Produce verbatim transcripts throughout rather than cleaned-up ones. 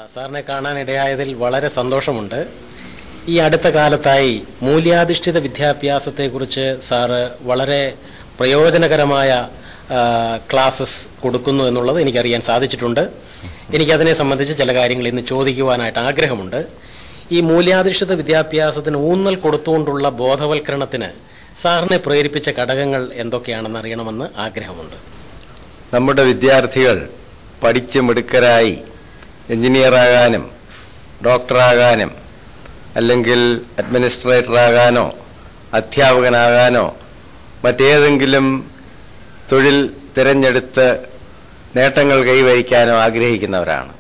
സാറിനെ കാണാനിടയായതിൽ വളരെ സന്തോഷമുണ്ട്. ഈ അടുത്ത കാലത്തായി മൂല്യാധിഷ്ഠിത വിദ്യാഭ്യാസത്തെക്കുറിച്ച് സാറ് വളരെ പ്രയോജനകരമായ ക്ലാസ്സസ് കൊടുക്കുന്നു എന്നുള്ളത് എനിക്കറിയാൻ സാധിച്ചിട്ടുണ്ട്. എനിക്കതിനെ സംബന്ധിച്ച് ചില കാര്യങ്ങൾ ഇന്ന് ചോദിക്കുവാനായിട്ട് ആഗ്രഹമുണ്ട്. ഈ മൂല്യാധിഷ്ഠിത വിദ്യാഭ്യാസത്തിന് ഊന്നൽ കൊടുത്തുകൊണ്ടുള്ള ബോധവൽക്കരണത്തിന് സാറിനെ പ്രേരിപ്പിച്ച ഘടകങ്ങൾ എന്തൊക്കെയാണെന്ന് അറിയണമെന്ന് ആഗ്രഹമുണ്ട്. നമ്മുടെ വിദ്യാർത്ഥികൾ പഠിച്ച് മിടുക്കരായി എഞ്ചിനീയറാകാനും ഡോക്ടറാകാനും അല്ലെങ്കിൽ അഡ്മിനിസ്ട്രേറ്ററാകാനോ അധ്യാപകനാകാനോ മറ്റേതെങ്കിലും തൊഴിൽ തിരഞ്ഞെടുത്ത് നേട്ടങ്ങൾ കൈവരിക്കാനോ ആഗ്രഹിക്കുന്നവരാണ്.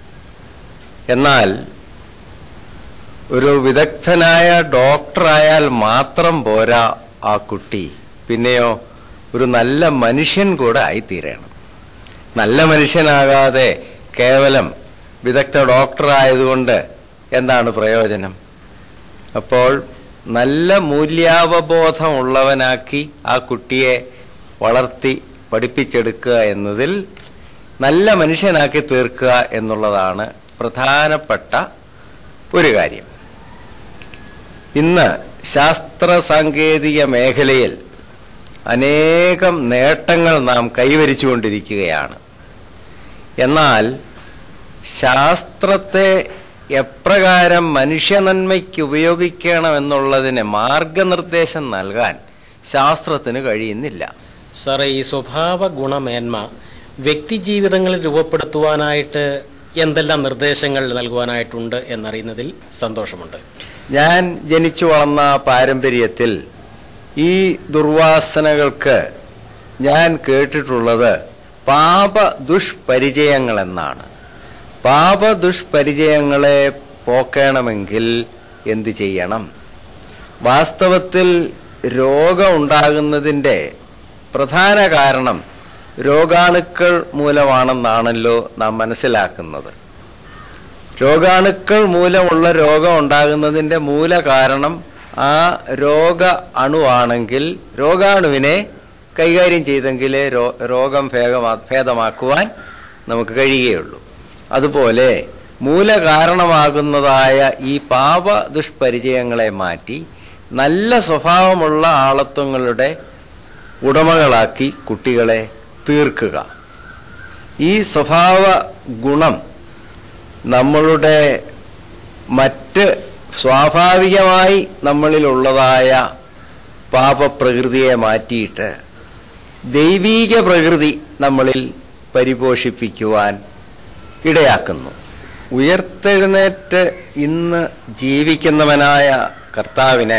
എന്നാൽ ഒരു വിദഗ്ധനായ ഡോക്ടറായാൽ മാത്രം പോരാ ആ കുട്ടി, പിന്നെയോ ഒരു നല്ല മനുഷ്യൻ കൂടെ ആയിത്തീരണം. നല്ല മനുഷ്യനാകാതെ കേവലം വിദഗ്ധ ഡോക്ടറായതുകൊണ്ട് എന്താണ് പ്രയോജനം? അപ്പോൾ നല്ല മൂല്യാവബോധമുള്ളവനാക്കി ആ കുട്ടിയെ വളർത്തി പഠിപ്പിച്ചെടുക്കുക എന്നതിൽ നല്ല മനുഷ്യനാക്കി തീർക്കുക എന്നുള്ളതാണ് പ്രധാനപ്പെട്ട ഒരു കാര്യം. ഇന്ന് ശാസ്ത്ര സാങ്കേതിക മേഖലയിൽ അനേകം നേട്ടങ്ങൾ നാം കൈവരിച്ചുകൊണ്ടിരിക്കുകയാണ്. എന്നാൽ ശാസ്ത്രത്തെ എപ്രകാരം മനുഷ്യനന്മയ്ക്ക് ഉപയോഗിക്കണമെന്നുള്ളതിന് മാർഗനിർദ്ദേശം നൽകാൻ ശാസ്ത്രത്തിന് കഴിയുന്നില്ല. സാറേ, ഈ സ്വഭാവ ഗുണമേന്മ വ്യക്തി ജീവിതങ്ങളിൽ രൂപപ്പെടുത്തുവാനായിട്ട് എന്തെല്ലാം നിർദ്ദേശങ്ങൾ നൽകുവാനായിട്ടുണ്ട് എന്നറിയുന്നതിൽ സന്തോഷമുണ്ട്. ഞാൻ ജനിച്ചു വളർന്ന പാരമ്പര്യത്തിൽ ഈ ദുർവാസനകൾക്ക് ഞാൻ കേട്ടിട്ടുള്ളത് പാപ ദുഷ്പരിചയങ്ങൾ എന്നാണ്. പാപ ദുഷ്പരിചയങ്ങളെ പോക്കണമെങ്കിൽ എന്തു ചെയ്യണം? വാസ്തവത്തിൽ രോഗം ഉണ്ടാകുന്നതിൻ്റെ പ്രധാന കാരണം രോഗാണുക്കൾ മൂലമാണെന്നാണല്ലോ നാം മനസ്സിലാക്കുന്നത്. രോഗാണുക്കൾ മൂലമുള്ള രോഗം ഉണ്ടാകുന്നതിൻ്റെ മൂല കാരണം ആ രോഗ അണുവാണെങ്കിൽ രോഗാണുവിനെ കൈകാര്യം ചെയ്തെങ്കിലേ രോ രോഗം ഭേദമാ ഭേദമാക്കുവാൻ നമുക്ക് കഴിയുകയുള്ളൂ. അതുപോലെ മൂലകാരണമാകുന്നതായ ഈ പാപ ദുഷ്പരിചയങ്ങളെ മാറ്റി നല്ല സ്വഭാവമുള്ള ആളത്വങ്ങളുടെ ഉടമകളാക്കി കുട്ടികളെ തീർക്കുക. ഈ സ്വഭാവ ഗുണം നമ്മളുടെ മറ്റ് സ്വാഭാവികമായി നമ്മളിലുള്ളതായ പാപപ്രകൃതിയെ മാറ്റിയിട്ട് ദൈവീക പ്രകൃതി നമ്മളിൽ പരിപോഷിപ്പിക്കുവാൻ ഇടയാക്കുന്നു. ഉയർത്തെഴുന്നേറ്റ് ഇന്ന് ജീവിക്കുന്നവനായ കർത്താവിന്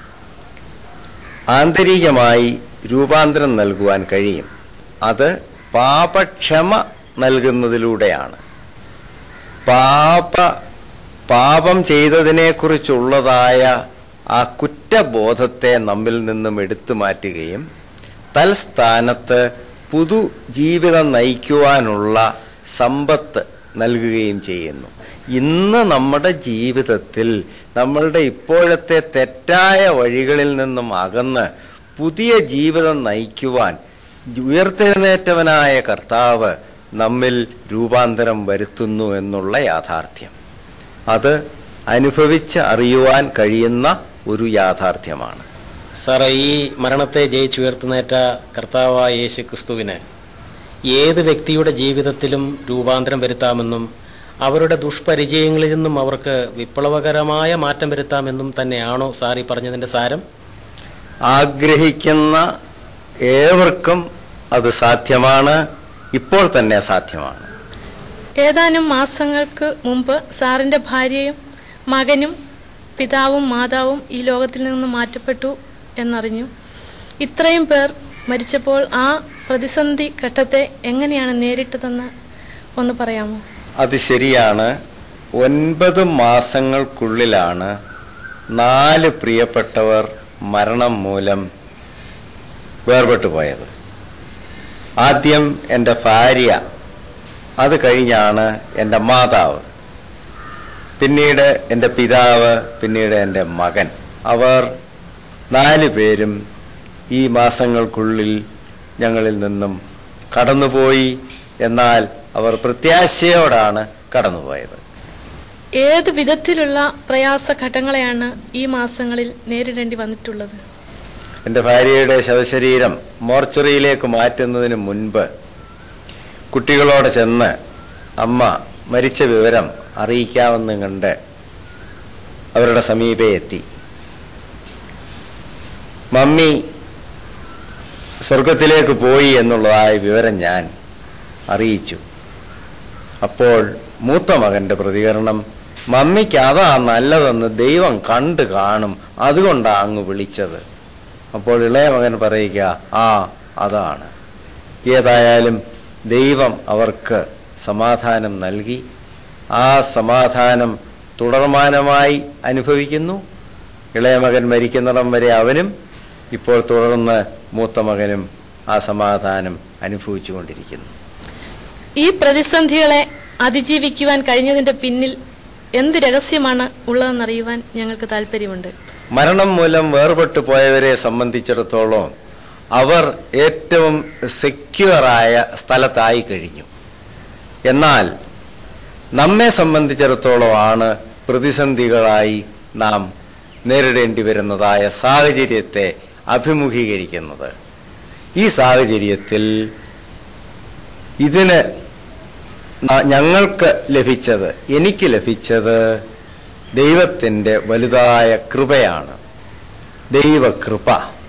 ആന്തരികമായി രൂപാന്തരം നൽകുവാൻ കഴിയും. അത് പാപക്ഷമ നൽകുന്നതിലൂടെയാണ്. പാപ പാപം ചെയ്തതിനെക്കുറിച്ചുള്ളതായ ആ കുറ്റബോധത്തെ നമ്മിൽ നിന്നും എടുത്തു മാറ്റുകയും തൽസ്ഥാനത്ത് പുതു ജീവിതം നയിക്കുവാനുള്ള സമ്പത്ത് നൽകുകയും ചെയ്യുന്നു. ഇന്ന് നമ്മുടെ ജീവിതത്തിൽ നമ്മളുടെ ഇപ്പോഴത്തെ തെറ്റായ വഴികളിൽ നിന്നും അകന്ന് പുതിയ ജീവിതം നയിക്കുവാൻ ഉയർത്തെഴുന്നേറ്റവനായ കർത്താവ് നമ്മിൽ രൂപാന്തരം വരുത്തുന്നു എന്നുള്ള യാഥാർത്ഥ്യം അത് അനുഭവിച്ച് അറിയുവാൻ കഴിയുന്ന ഒരു യാഥാർത്ഥ്യമാണ്. സാറേ, ഈ മരണത്തെ ജയിച്ചുയർത്തുന്നേറ്റ കർത്താവായ യേശു ക്രിസ്തുവിന് ഏത് വ്യക്തിയുടെ ജീവിതത്തിലും രൂപാന്തരം വരുത്താമെന്നും അവരുടെ ദുഷ്പരിചയങ്ങളിൽ നിന്നും അവർക്ക് വിപ്ലവകരമായ മാറ്റം വരുത്താമെന്നും തന്നെയാണോ സാറി പറഞ്ഞതിൻ്റെ സാരം? ആഗ്രഹിക്കുന്ന ഏവർക്കും അത് സാധ്യമാണ്, ഇപ്പോൾ തന്നെ സാധ്യമാണ്. ഏതാനും മാസങ്ങൾക്ക് മുമ്പ് സാറിൻ്റെ ഭാര്യയും മകനും പിതാവും മാതാവും ഈ ലോകത്തിൽ നിന്ന് മാറ്റപ്പെട്ടു എന്നറിഞ്ഞു. ഇത്രയും പേർ മരിച്ചപ്പോൾ ആ പ്രതിസന്ധി ഘട്ടത്തെ എങ്ങനെയാണ് നേരിട്ടതെന്ന് ഒന്ന് പറയാമോ? അത് ശരിയാണ്. ഒൻപത് മാസങ്ങൾക്കുള്ളിലാണ് നാല് പ്രിയപ്പെട്ടവർ മരണം മൂലം വേർപെട്ടു പോയത്. ആദ്യം എൻ്റെ ഭാര്യ, അത് കഴിഞ്ഞാണ് എൻ്റെ മാതാവ്, പിന്നീട് എൻ്റെ പിതാവ്, പിന്നീട് എൻ്റെ മകൻ. അവർ നാല് പേരും ഈ മാസങ്ങൾക്കുള്ളിൽ ഞങ്ങളിൽ നിന്നും കടന്നുപോയി. എന്നാൽ അവർ പ്രത്യാശയോടാണ് കടന്നുപോയത്. ഏത് വിധത്തിലുള്ള പ്രയാസഘട്ടങ്ങളെയാണ് ഈ മാസങ്ങളിൽ നേരിടേണ്ടി വന്നിട്ടുള്ളത്? എൻ്റെ ഭാര്യയുടെ ശവശരീരം മോർച്ചറിയിലേക്ക് മാറ്റുന്നതിന് മുൻപ് കുട്ടികളോട് ചെന്ന് അമ്മ മരിച്ച വിവരം അറിയിക്കാമെന്ന് കണ്ട് അവരുടെ സമീപേ എത്തി. മമ്മി സ്വർഗത്തിലേക്ക് പോയി എന്നുള്ളതായ വിവരം ഞാൻ അറിയിച്ചു. അപ്പോൾ മൂത്ത മകൻ്റെ പ്രതികരണം, മമ്മിക്ക് അതാ നല്ലതെന്ന് ദൈവം കണ്ടു കാണും, അതുകൊണ്ടാണ് അങ്ങ് വിളിച്ചത്. അപ്പോൾ ഇളയ മകൻ പറയുക, ആ അതാണ്. ഏതായാലും ദൈവം അവർക്ക് സമാധാനം നൽകി. ആ സമാധാനം തുടർമാനമായി അനുഭവിക്കുന്നു. ഇളയ മകൻ മരിക്കുന്നിടം വരെ അവനും, ഇപ്പോൾ തുടർന്ന് മൂത്ത മകനും ആ സമാധാനം അനുഭവിച്ചു കൊണ്ടിരിക്കുന്നു. ഈ പ്രതിസന്ധികളെ അതിജീവിക്കുവാൻ കഴിഞ്ഞതിൻ്റെ പിന്നിൽ എന്ത് രഹസ്യമാണ് ഉള്ളതെന്നറിയുവാൻ ഞങ്ങൾക്ക് താല്പര്യമുണ്ട്. മരണം മൂലം വേർപെട്ടു പോയവരെ സംബന്ധിച്ചിടത്തോളം അവർ ഏറ്റവും സെക്യൂറായ സ്ഥലത്തായി കഴിഞ്ഞു. എന്നാൽ നമ്മെ സംബന്ധിച്ചിടത്തോളമാണ് പ്രതിസന്ധികളായി നാം നേരിടേണ്ടി വരുന്നതായ സാഹചര്യത്തെ അഭിമുഖീകരിക്കുന്നത്. ഈ സാഹചര്യത്തിൽ ഇതിന് ഞങ്ങൾക്ക് ലഭിച്ചത്, എനിക്ക് ലഭിച്ചത് ദൈവത്തിൻ്റെ വലുതായ കൃപയാണ്. ദൈവകൃപ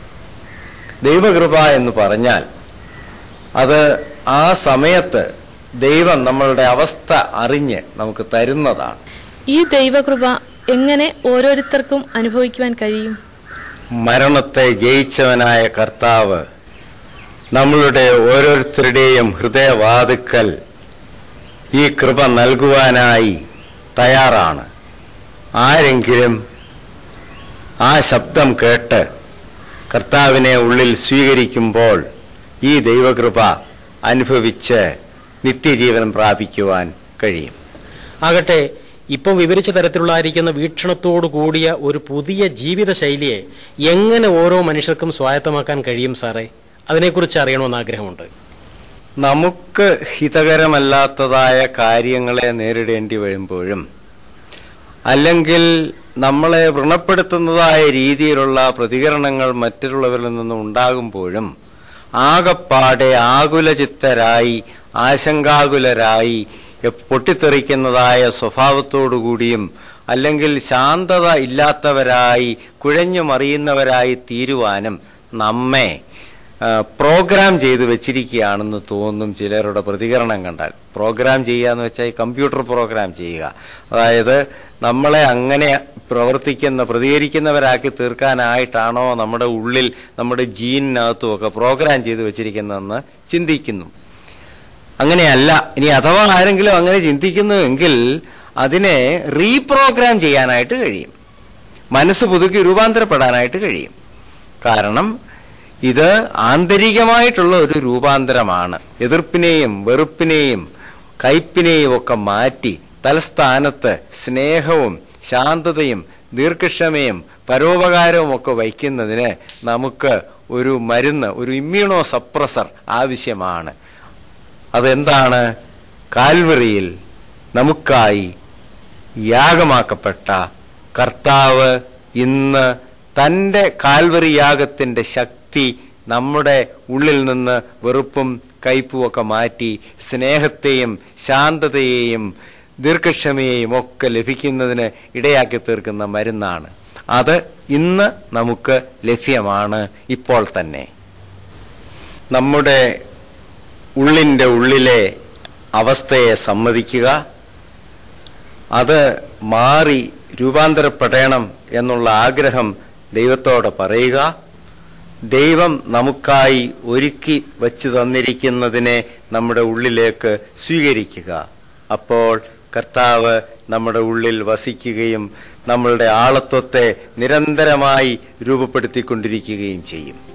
ദൈവകൃപ എന്ന് പറഞ്ഞാൽ അത് ആ സമയത്ത് ദൈവം നമ്മളുടെ അവസ്ഥ അറിഞ്ഞ് നമുക്ക് തരുന്നതാണ്. ഈ ദൈവകൃപ എങ്ങനെ ഓരോരുത്തർക്കും അനുഭവിക്കുവാൻ കഴിയും? മരണത്തെ ജയിച്ചവനായ കർത്താവ് നമ്മളുടെ ഓരോരുത്തരുടെയും ഹൃദയവാതുക്കൽ ഈ കൃപ നൽകുവാനായി തയ്യാറാണ്. ആരെങ്കിലും ആ ശബ്ദം കേട്ട് കർത്താവിനെ ഉള്ളിൽ സ്വീകരിക്കുമ്പോൾ ഈ ദൈവകൃപ അനുഭവിച്ച് നിത്യജീവനം പ്രാപിക്കുവാൻ കഴിയും. ആകട്ടെ, ഇപ്പോൾ വിവരിച്ച തരത്തിലുള്ളായിരിക്കുന്ന വീക്ഷണത്തോടു കൂടിയ ഒരു പുതിയ ജീവിത ശൈലിയെ എങ്ങനെ ഓരോ മനുഷ്യർക്കും സ്വായത്തമാക്കാൻ കഴിയും സാറേ? അതിനെക്കുറിച്ച് അറിയണമെന്ന് ആഗ്രഹമുണ്ട്. നമുക്ക് ഹിതകരമല്ലാത്തതായ കാര്യങ്ങളെ നേരിടേണ്ടി വരുമ്പോഴും അല്ലെങ്കിൽ നമ്മളെ വ്രണപ്പെടുത്തുന്നതായ രീതിയിലുള്ള പ്രതികരണങ്ങൾ മറ്റുള്ളവരിൽ നിന്നും ഉണ്ടാകുമ്പോഴും ആകപ്പാടെ ആകുലചിത്തരായി ആശങ്കാകുലരായി പൊട്ടിത്തെറിക്കുന്നതായ സ്വഭാവത്തോടുകൂടിയും അല്ലെങ്കിൽ ശാന്തത ഇല്ലാത്തവരായി കുഴഞ്ഞു മറിയുന്നവരായി തീരുവാനും നമ്മെ പ്രോഗ്രാം ചെയ്ത് വെച്ചിരിക്കുകയാണെന്ന് തോന്നും ചിലരുടെ പ്രതികരണം കണ്ടാൽ. പ്രോഗ്രാം ചെയ്യുക എന്ന് വെച്ചാൽ കമ്പ്യൂട്ടർ പ്രോഗ്രാം ചെയ്യുക, അതായത് നമ്മളെ അങ്ങനെ പ്രവർത്തിക്കുന്ന പ്രതികരിക്കുന്നവരാക്കി തീർക്കാനായിട്ടാണോ നമ്മുടെ ഉള്ളിൽ നമ്മുടെ ജീനിനകത്തുമൊക്കെ പ്രോഗ്രാം ചെയ്ത് വെച്ചിരിക്കുന്നതെന്ന് ചിന്തിക്കുന്നു. അങ്ങനെയല്ല. ഇനി അഥവാ ആരെങ്കിലും അങ്ങനെ ചിന്തിക്കുന്നുവെങ്കിൽ അതിനെ റീപ്രോഗ്രാം ചെയ്യാനായിട്ട് കഴിയും, മനസ്സ് പുതുക്കി രൂപാന്തരപ്പെടാനായിട്ട് കഴിയും. കാരണം ഇത് ആന്തരികമായിട്ടുള്ള ഒരു രൂപാന്തരമാണ്. എതിർപ്പിനെയും വെറുപ്പിനെയും കയ്പിനെയും ഒക്കെ മാറ്റി തലസ്ഥാനത്ത് സ്നേഹവും ശാന്തതയും ദീർഘക്ഷമയും പരോപകാരവും ഒക്കെ വയ്ക്കുന്നതിന് നമുക്ക് ഒരു മരുന്ന്, ഒരു ഇമ്മ്യൂണോ സപ്രസർ ആവശ്യമാണ്. അതെന്താണ്? കാൽവറിയിൽ നമുക്കായി യാഗമാക്കപ്പെട്ട കർത്താവ് ഇന്ന് തൻ്റെ കാൽവറി യാഗത്തിൻ്റെ ശക്തി നമ്മുടെ ഉള്ളിൽ നിന്ന് വെറുപ്പും കയ്പും ഒക്കെ മാറ്റി സ്നേഹത്തെയും ശാന്തതയെയും ദീർഘക്ഷമയെയും ഒക്കെ ലഭിക്കുന്നതിന് ഇടയാക്കി തീർക്കുന്ന മരുന്നാണ്. അത് ഇന്ന് നമുക്ക് ലഭ്യമാണ് ഇപ്പോൾ തന്നെ. നമ്മുടെ ഉള്ളിൻ്റെ ഉള്ളിലെ അവസ്ഥയെ സമ്മതിക്കുക, അത് മാറി രൂപാന്തരപ്പെടണം എന്നുള്ള ആഗ്രഹം ദൈവത്തോട് പറയുക, ദൈവം നമുക്കായി ഒരുക്കി വച്ചു തന്നിരിക്കുന്നതിനെ നമ്മുടെ ഉള്ളിലേക്ക് സ്വീകരിക്കുക. അപ്പോൾ കർത്താവ് നമ്മുടെ ഉള്ളിൽ വസിക്കുകയും നമ്മളുടെ ആളത്വത്തെ നിരന്തരമായി രൂപപ്പെടുത്തിക്കൊണ്ടിരിക്കുകയും ചെയ്യും.